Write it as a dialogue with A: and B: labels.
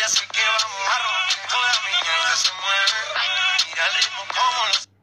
A: así que vamos a romper. Toda mi gente se mueve. Mira el ritmo como los